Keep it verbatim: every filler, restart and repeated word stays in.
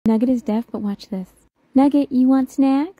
Nugget is deaf, but watch this. Nugget, you want snack?